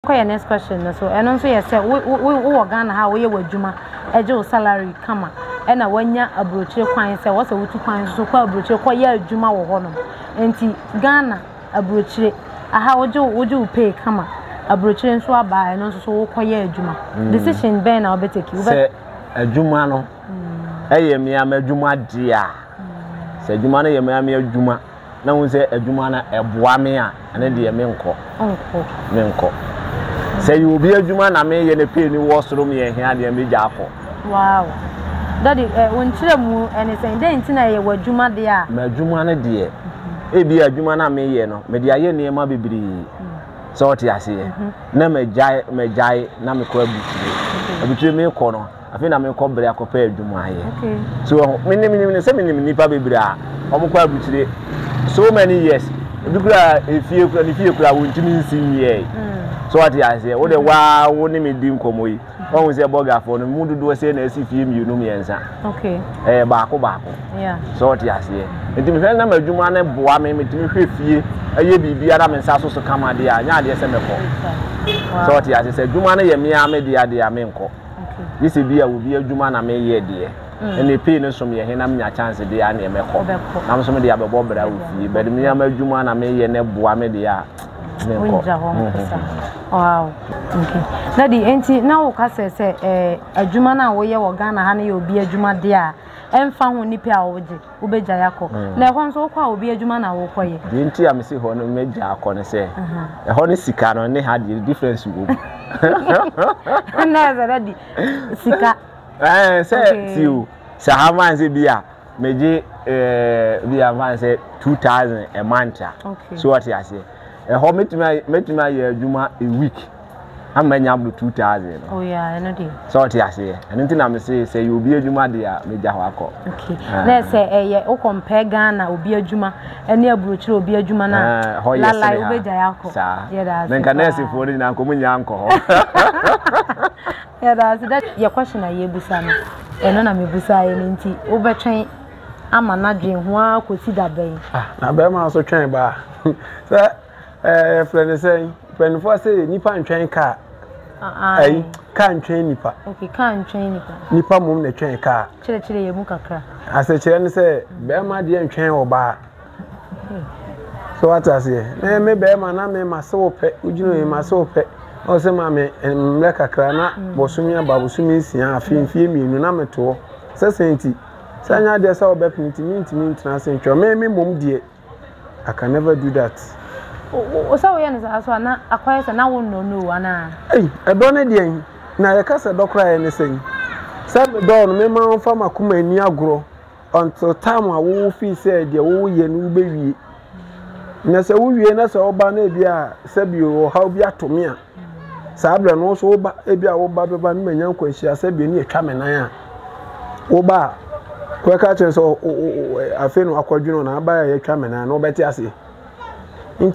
Quite next question. So, and also, yes, we Ghana how we were Juma, a Joe salary, come and a 1 year a brochure coin, say, what's a 2 coins, so called brochure, quite Juma or Honor. And Ghana a brochure, how would you pay, come a brochure and swap by, and also quite Juma. Decision Ben, I'll be taking a Jumano. Hey, me, I'm a Juma, dear. Said Jumana, you may a Juma. Now we say a Jumana, a Buamia, and then dear Minko. Minko. Say you will be a Juman, I may in a penny washroom here, and be Japo. Wow. Daddy, when Chilamu and it's a day in Tina, were Juma dear. My Jumana dear. It be a Jumana may, no, Media near my baby. So, I see. Name Jai, Namiko, between me corner. I think I'm a cobra, I compare Juma here. So, many 7 Nipa Bibra, almost so many years. If you could, I wouldn't see me. So what I say, what the wow, what name is Dim Comoy? One was a bugger for the mood do say, as if you know me answer. Okay. Bako. Yeah. So what I say. And to me, I'm a Jumana Boame, to me, a year be Adam and Sasso to come at the Anya, so what I say, Jumana, Yamia, Media, the Amenco. This will be a Jumana, may ye, dear. And the penis from your hand, I'm your chance a day, and a I'm some of the other Bob, but me, I'm a Jumana, may and a Boame, wow. Okay. Daddy, auntie, now Cassa say a Jumana way or Ghana, honey, you'll be a Juma dear, and found Nipia Ube Jayako. Now, once or will be a Jumana or Koy. The auntie, I'm see Honor Major Corner say a honey Sicano, and they had the difference. Never ready. Sika. Say you, Sahama and Zibia, Meji, via man said 2,000 a month. Okay. So what I say. How met my Juma a week? I'm many able 2,000. Oh, yeah, I know. So, I say, and until I'm say you'll be a Juma, dear, Majawako. Okay, let's say a compare Ghana will be a Juma, and near Bruce will be a Juma. How you like Jayako, sir? Yeah, then can I say for the uncle, uncle? Yeah, that's that. Your question, I Busana, and I'm a Busai and tea overtrain. I'm a nudging who I could see that bay. Now, Bema also train bar. Friend is saying, when first say Nipa and train car. I can't train Nipa. Okay, can't train Nipa. Nipa mum the train car. Chile, you muka. I said, say, bear my dear train or bar. So what I say, may bear my name, my soul pet, would you know my soul pet? Also, mammy, and like a crana, Bosumia, Babusumi, film, you know, to Sainty. Sanya, there's all bepping to me translate your mammy, mum dear. I can never do that. So we are not acquired and I won't know. Hey, I don't know. Now, I can't don't cry anything. Some don't remember from a Kuma near grow until time I will feel said, the old yen baby. Nasa, we are not so bad, Sabio or how be at to me. Sabra knows Oba, Ebia Oba, and young question, said be near Camanaya. Oba, Quackatches or I feel aquajuno, I buy a Camana, no better I say. And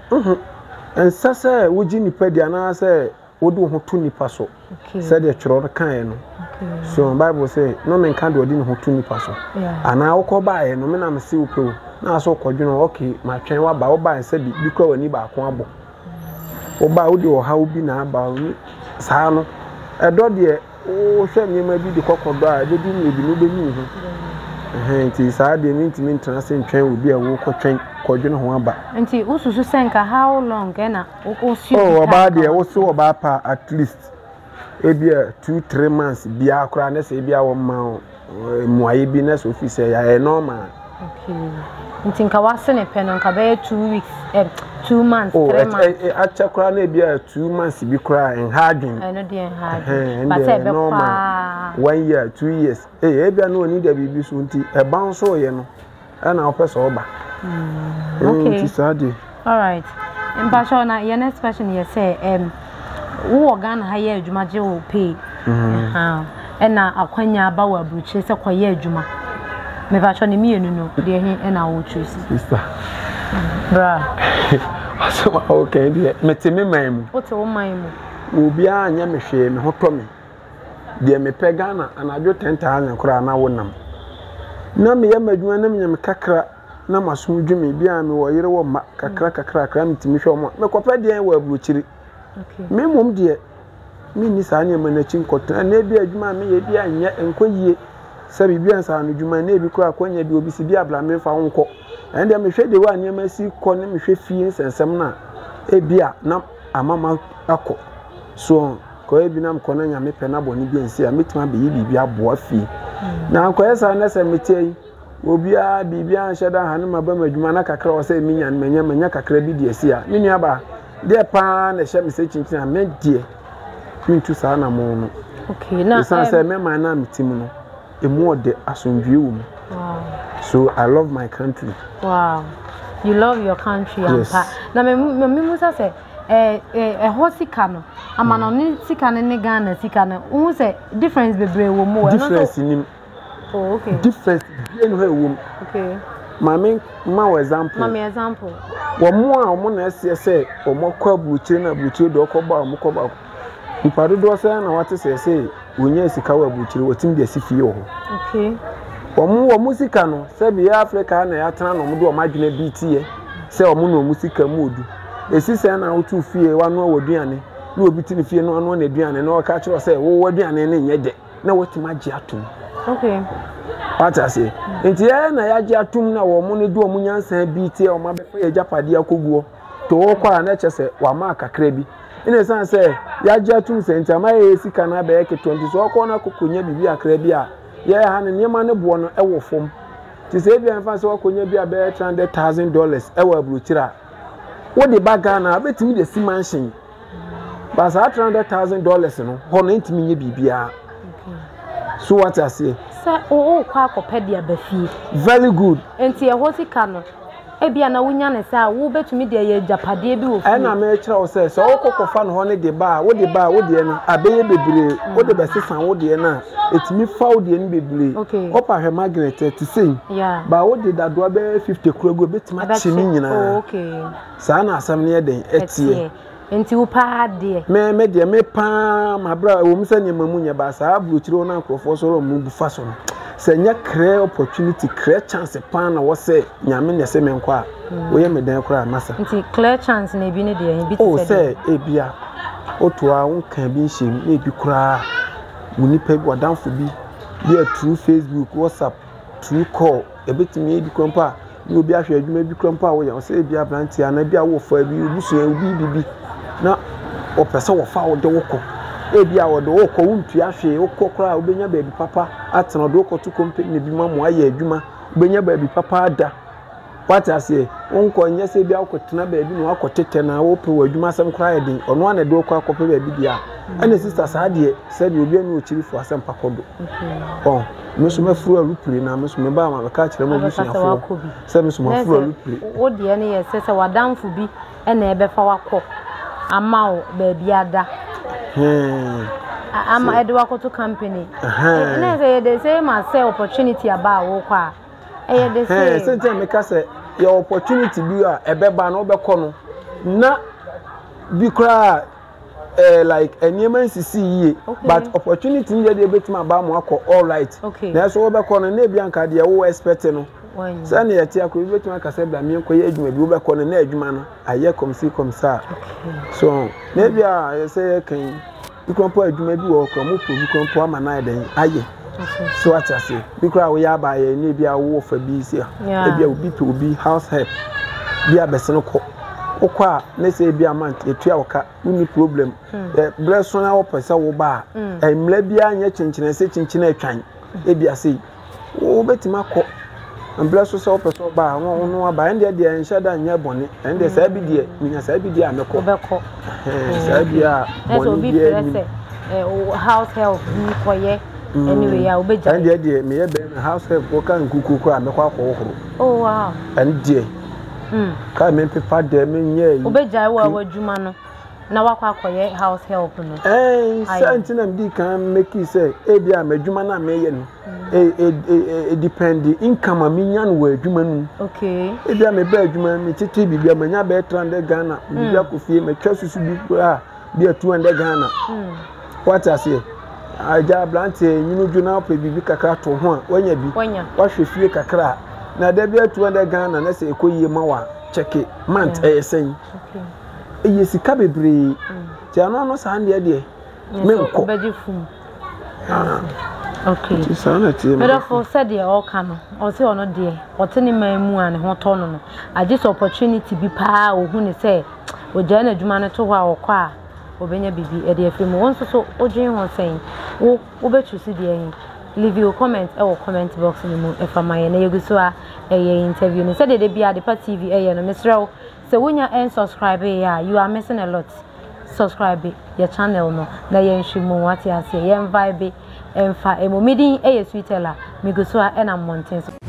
Sassa, would Jimmy Pediana say, would do Hotuni Paso? Said the Choror Kaino. So, Bible say, no man can't do a dinner Hotuni Paso. And I'll call by no man, I'm still pro. Now, so called, okay, my train was by and said, because when you back one book. Oba Udi or how be now about Sano. A dog, dear, oh, shall you maybe the crocodile, they didn't maybe no be. It is hard the intimate train will be a walk or train. And he also sank how long, Gana? Oh, about the also about at least maybe 2-3 months. Be our crowness, be our mount, my business officer, I know, man. Okay. I think I was in a pen on Cabay 2 weeks, 2 months. Oh, at Chakra, maybe 2 months to be crying, harding. I know, dear, harding. But I know, 1 year, 2 years. Eh, I no need a baby soon, a bounce or you know, and I'll pass over. Okay. All right. And Bashona, your next question you say, who organ hire Jumaji will pay. And now a quenya bower bruches a quiet Juma. Me Bashoni me no, dear him and I will choose. Sister. Bra. So okay, dear. Metime ma'am. What's all mine? Will be a yammy who promise. Dear me pegana and I do 10,000 crown. I won't know. No, me yam kakra. Na masum dwumi bia me wo yere wo ma kakra kakra kra ntimi hwe mo me kopa dia wo abrochiri me mom de me ni sa anya manachi nkoto na bi adwuma me ye bi anya enkoyie se bibia nsa no dwuma na bi kura kwanya bi obi si bi abla me fa nko ende me hwe de wa anya masi kɔ ne me hwe fie sensem na ebia na amama akɔ so ko ebi na mkɔ na nya me pɛ na bɔ ne bi ensi a metima be yi bibia boa fie na akɔ esa na se metie obia bibia nheda ha ne maba madwuma na kakra o se minya ne manya kakra bi de esi a me nua ba de pa na hye me se chinchin a me de mintu sa na mo no okay na say me man na metimu no emu ode asomdwe wo mu. Wow. So I love my country. Wow. You love your country. Yes. Na me musa say ho sika no amana ni sika ne Ghana sika no wo say difference bebre wo mu difference nim. Oh, okay. Difference be no he wo mu. Okay. Mami ma example. Mami example. Wo mu a wo na ese say wo mo kwa buchire na buchire do ko ba wo ko ba. Ipado do say na wate say wonya sika wa buchire wotim de asifie ho. Okay. Wo musika no se bi Africa na ya tana no mo do ma dwena bitie se wo no musika mu odu esi se na wotu fie wa no woduane na obi tini fie no ano na aduane na o ka kire se wo woduane ne nyede na wotima agi atum. Okay. What say enti na ya agi atum na wo mo ne do mo nyansa bitie o ma be fa ya japade akoguo to wo kwa na che se wa ma kakra bi ina san se ya agi atum se enti ama ya sika na be ke 20 so ko na kokonya bibi akra bi a yeah, han niema ne bo no ewo fom ti se bia mfa se wakonya bia be $300,000 ewo abruchira wo de baga na betimi de si mansion ba sa $300,000 no ho no ntimi nye bibia. So what I say o kwa akopedia ba fie very good enti e ho sika no e bia na wonya ne sa wo betumi de ye japade bi wo fie na me kira wo se so okokofa no ho ne de ba wo de no abeye bebre wo de besesan wo de na etimi fa wo de ni bebre opa hwe magnet ti sei ba wo de dadoa be 50 krogo betima chimi nyina. Okay sa na asam ne den etie enti wo pa de me de me pa mabra wo msa ne mamunya ba sa abrochiro na nkrofo so ro mu bufa so senya create opportunity create chance pa na wo se nyame ne se me nkwa wo ye me den kura masa nti clear chance na bi ne de bi te se ebia otoa won kan bi hye na bi kura muni pe wadanfo bi through Facebook Whatsapp through call ebetimi bi kompa ni obi ahwe adwuma bi kompa wo ya se ebia brantia na bia wo fa bi obusu bibi na opese wo fa wo de woko ebia wo de woko wuntu ahwe woko kura obenya ba bi papa atena do woko to company bi mamu aye adwuma obenya ba bi papa ada wata se wonko nya se bia woko tena ba bi no akotete na wo pe adwuma sam kura ye din ono ana de woko akope ba bi dia ana sister sa de se de obi anu ochirifo asem pakodo oh meso mafuru alupre na meso me ba ma ka kire mo busuafo se meso mafuru alupre wo de ne ye se wadanfo bi na ebe fa wakọ ama o ba bi ada ama ede wakoto company na say they say ma say opportunity aba wo kwa e dey say say me ka say your opportunity bi a ebe ba na obekọ no na bi kra like anyman sisi ye but opportunity nje dey betima ba mo akọ all right na so obekọ no na bi anka de wo expect no say na yeti akọ bi betima ka say bla mi enko ye adwuma bi obekọ no na adwuma no aye komsa so na bi a say kan ikompo adwuma bi wo ko mo pro ikompo ama na den aye so what I say bikra we ya ba ye na bi a wo fa bi sia e bi a obi pe obi house help bi a beseno ko okwa na say bi amount etua woka uni problem blesso na wo pesa wo ba emla bi anya chinchine se chinchine atwan e bi ase wo betima ko blesso se wo pesa wo ba no aba ende de enhada anya bone ende sa bi de minya sa bi de ameko obeko sa bi a bone bi house help ni koye anyway ya obeja ende de me ye be house help wo kan kuku ko ameko akọ oh wow ende ka me pepa de me nye obeja wa wadwuma no na wakwa akoye house help no sentina mdi kan make say e bia madwuma na me ye no depend income aminya no wadwuma nu okay e bia me ba adwuma me tete bibia manya be 300 Ghana bibia ko fie me twa susu bi bia 200 Ghana what I say aja blante nyinu dwuna pe bibi kakra to ho a wanya bi wahwe fie kakra na da bia 200 Ghana na se ekoyie ma wa check month sen sika bebre ti ano no sa ande de me nko beji fum okay ti sa na ti but for said the all can o se ono de o te ni man mu an ho to no I just opportunity bi pa o hu ni say o ja na adwuma no to ho a o kwa a obenya bibi e de afim won so odwen ho sen wo betu si de yin leave your comment comment box ni mu e fa maye na yeguso a interview ni said de bia de pa TV no mesrew se wonya subscribe ya you are missing a lot subscribe your channel no na yen hwimu wate ase yen vibe emfa emomidi sweetela miguso a na mountains